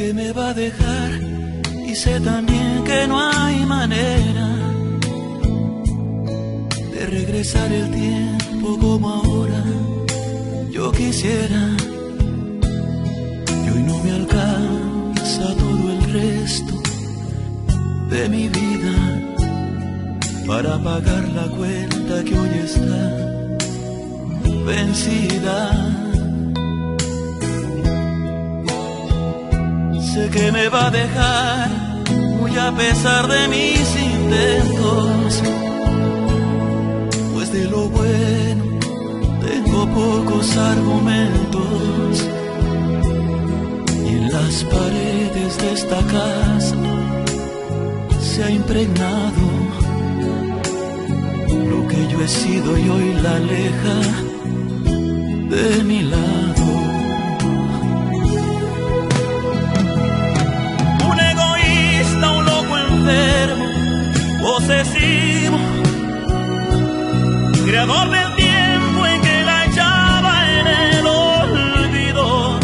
que me va a dejar y sé también que no hay manera de regresar el tiempo como ahora yo quisiera. Y hoy no me alcanza todo el resto de mi vida para pagar la cuenta que hoy está vencida. Sé que me va a dejar muy a pesar de mis intentos, pues de lo bueno tengo pocos argumentos, y en las paredes de esta casa se ha impregnado lo que yo he sido y hoy la aleja de mi lado. Un egoísta, un loco enfermo, posesivo, creador del tiempo en que la echaba en el olvido,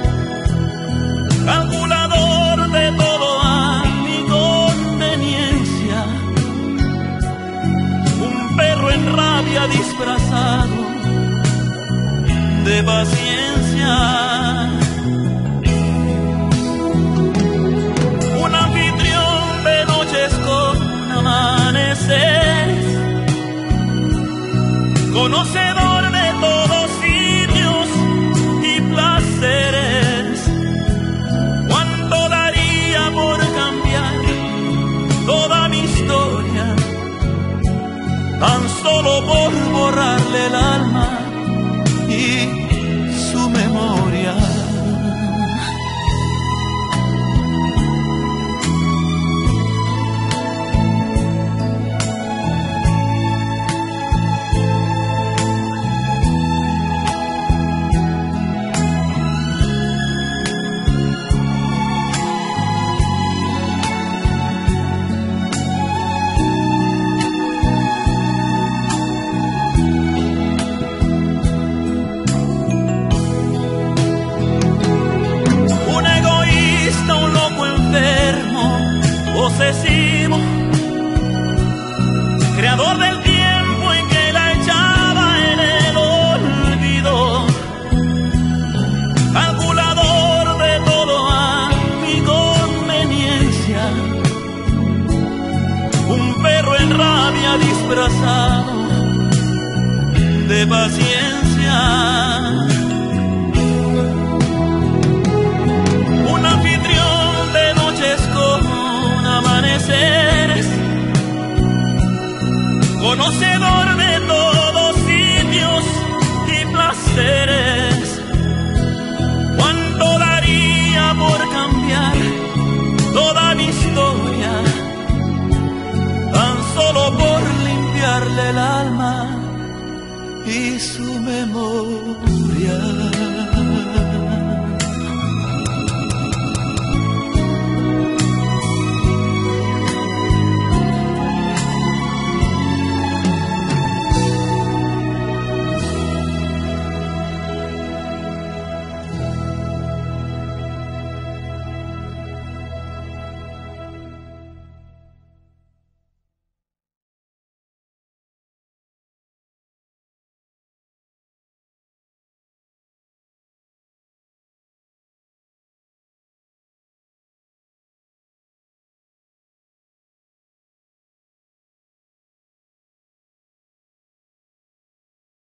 calculador de todo a mi conveniencia, un perro en rabia disfrazado de paciencia, un anfitrión de noches con amaneceres, conocedor de todos sitios y placeres. ¿Cuánto daría por cambiar toda mi historia, tan solo por borrarle el alma y su memoria? Posesivo, creador del tiempo en que la echaba en el olvido, calculador de todo a mi conveniencia, un perro en rabia disfrazado de paciencia, un anfitrión de noches con amaneceres, conocedor de todos sitios y placeres. ¿Cuánto daría por cambiar toda mi historia, tan solo por limpiarle el alma y su memoria?